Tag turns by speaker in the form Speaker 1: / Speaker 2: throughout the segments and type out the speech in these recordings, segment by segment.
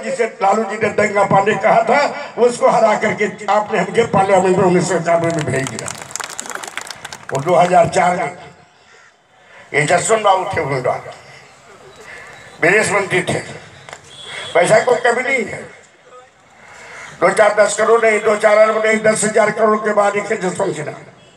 Speaker 1: जिसे लालू जी ने दंगा पाने कहा था, उसको हरा करके आपने हमके पार्लियामेंट में 1991 में भेज दिया। और 2004 में ये जसवंत बाबू थे, उनका विदेश मंत्री थे। पैसा कोई कमी नहीं है, 2-4-10 करोड़ नहीं, 2-4 अरब नहीं, 10,000 करोड़ के बाद एक जसवंत सिन्हा।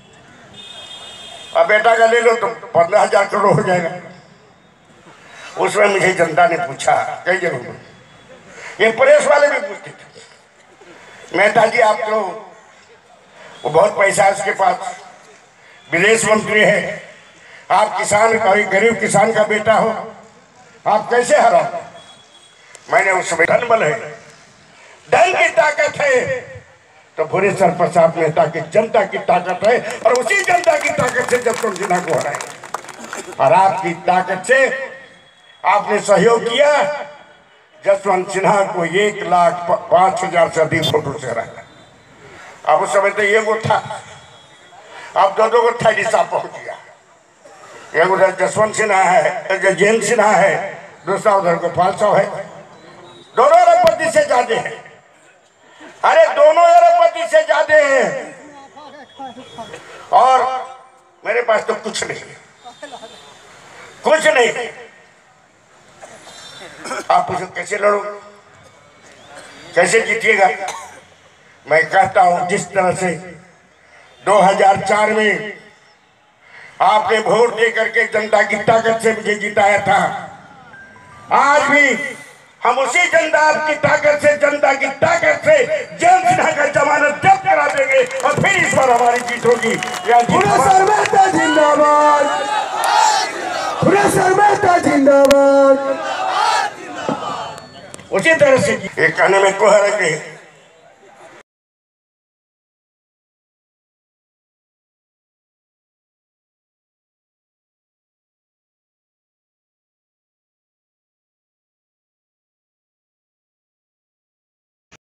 Speaker 1: अब बेटा का ले लो तो 15,000 करोड़ हो जाएगा। उसमें मुझे जनता ने पूछा कई जगह, ये प्रेस वाले भी पूछते थे, मेहता जी आप तो वो बहुत पैसा है उसके पास, विदेश मंत्री है, आप किसान का, गरीब किसान का बेटा हो, आप कैसे हरा? मैंने उस समय धन बल है, धन की ताकत है, तो भूरे सर प्रसाद मेहता की जनता की ताकत है, और उसी जनता की ताकत से जसवंत सिन्हा को हराए। और आपकी ताकत से आपने सहयोग किया, जसवंत सिन्हा को 1,05,000 से अधिक वोटों से हराया। अब उस समय तो ये वो था, अब दो को था पहुंच गया। एक उधर जसवंत सिन्हा है, जयंत सिन्हा है, दूसरा उधर गोपाल साहब है, दोनों अरबपति से ज्यादा है। अरे दोनों अरबपति से ज्यादा है, और मेरे पास तो कुछ नहीं, कुछ नहीं। आप पूछो कैसे लड़ो, कैसे जीतिएगा? मैं कहता हूं जिस तरह से 2004 में आपने वोट दे करके जनता की ताकत से मुझे जिताया था, आज भी हम उसी जनता की ताकत से, जनता की ताकत से जयंत सिन्हा का जमानत जब्त करा देंगे, और फिर इस बार हमारी जीत होगी। जिंदाबाद, जिंदाबाद। उसी तरह से एक कहने में कोई हरज नहीं,